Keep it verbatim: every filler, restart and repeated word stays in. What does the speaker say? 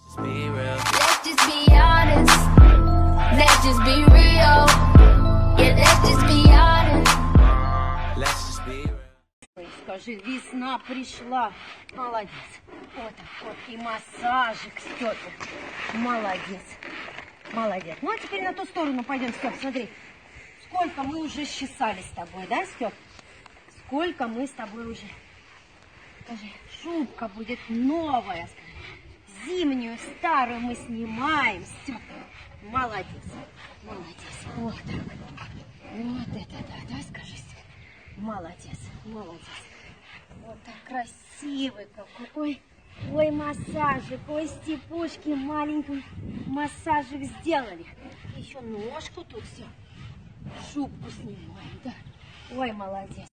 Let's just be honest. Let's just be real. Yeah, let's just be honest. Let's just be real. Скажи, весна пришла. Молодец. Вот так вот. И массажик, Стёпа. Молодец. Молодец. Ну, а теперь на ту сторону пойдем, Стёп, смотри. Сколько мы уже счесали с тобой, да, Стёп? Сколько мы с тобой уже. Скажи, шубка будет новая. Зимнюю, старую мы снимаем. Стёп. Молодец. Молодец. Вот так. Вот это да, да, скажи. Молодец. Молодец. Вот так красивый какой. Ой, ой, массажик. Ой, Степушки маленький массажик сделали. Еще ножку тут все. Шубку снимаем, да. Ой, молодец.